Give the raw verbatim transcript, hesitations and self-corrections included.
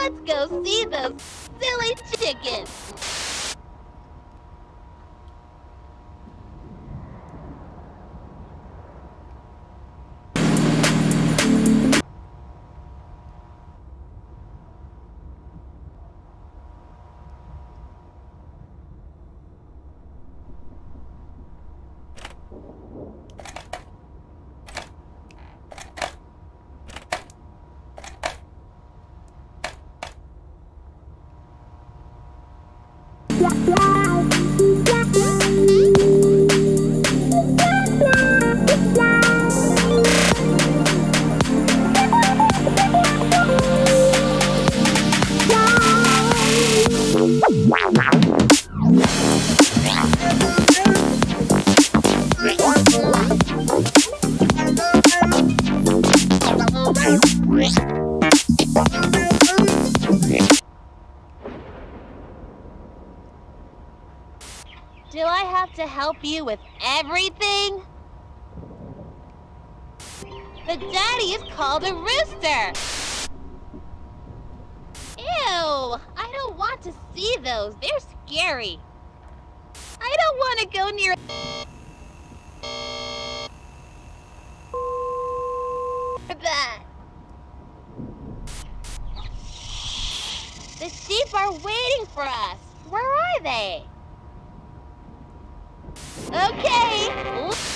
Let's go see those silly chickens. Do I have to help you with everything? The daddy is called a rooster. Ew, I don't want to see those. They're scary. I don't want to go near that. The sheep are waiting for us. Where are they? Okay.